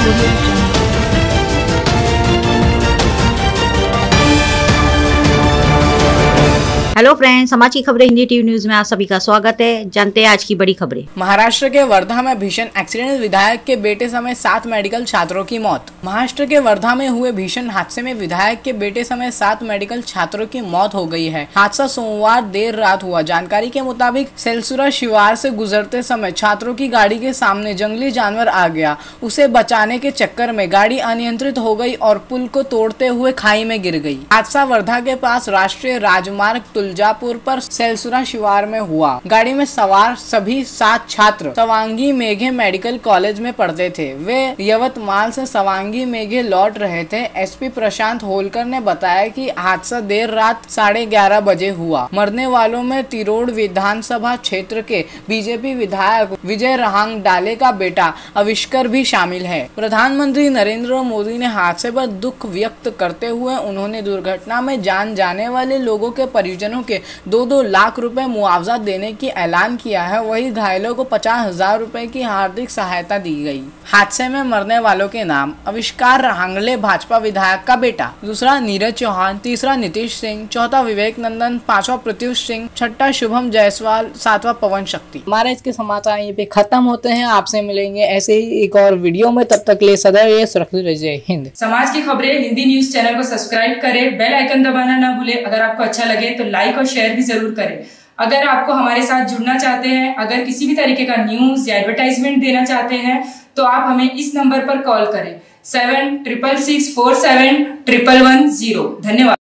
Hello friends, समाज की खबरें हिंदी टीवी न्यूज में आप सभी का स्वागत है। जानते हैं आज की बड़ी खबरें। महाराष्ट्र के वर्धा में भीषण एक्सीडेंट, विधायक के बेटे समेत 7 मेडिकल छात्रों की मौत। महाराष्ट्र के वर्धा में हुए भीषण हादसे में विधायक के बेटे समेत 7 मेडिकल छात्रों की मौत हो गई है। हादसा सोमवार देर रात हुआ। जानकारी के मुताबिक सेलसुरा शिवार से गुजरते समय छात्रों की गाड़ी के सामने जंगली जानवर आ गया। उसे बचाने के चक्कर में गाड़ी अनियंत्रित हो गई और पुल को तोड़ते हुए खाई में गिर गई। हादसा वर्धा के पास राष्ट्रीय राजमार्ग तुलजापुर पर सेलसुरा शिवार में हुआ। गाड़ी में सवार सभी 7 छात्र सवांगी मेघे मेडिकल कॉलेज में पढ़ते थे। वे यवतमाल से सवांगी मेघे लौट रहे थे। एसपी प्रशांत होलकर ने बताया कि हादसा देर रात 11:30 बजे हुआ। मरने वालों में तिरोड़ विधानसभा क्षेत्र के बीजेपी विधायक विजय रहांग डाले का बेटा आविष्कर भी शामिल है। प्रधानमंत्री नरेंद्र मोदी ने हादसे पर दुख व्यक्त करते हुए उन्होंने दुर्घटना में जान जाने वाले लोगों के परिजनों के 2-2 लाख रुपए मुआवजा देने की ऐलान किया है। वहीं घायलों को 50,000 रुपए की आर्थिक सहायता दी गई। हादसे में मरने वालों के नाम: आविष्कार रहांगले, भाजपा विधायक का बेटा; दूसरा नीरज चौहान; तीसरा नीतीश सिंह; चौथा विवेक नंदन; पांचवा प्रत्युष सिंह; छठा शुभम जायसवाल; सातवां पवन शक्ति। हमारे इसके समाचार यहीं पे खत्म होते हैं। आपसे मिलेंगे ऐसे ही एक और वीडियो में। तब तक ले सदैव सुरक्षित रहिए। हिंद समाज की खबरें हिंदी न्यूज चैनल को सब्सक्राइब करें, बेल आइकन दबाना ना भूले। अगर आपको अच्छा लगे तो लाइक और शेयर भी जरूर करें। अगर आपको हमारे साथ जुड़ना चाहते हैं, अगर किसी भी तरीके का न्यूज या एडवर्टाइजमेंट देना चाहते हैं तो आप हमें इस नंबर पर कॉल करें 7666471110। धन्यवाद।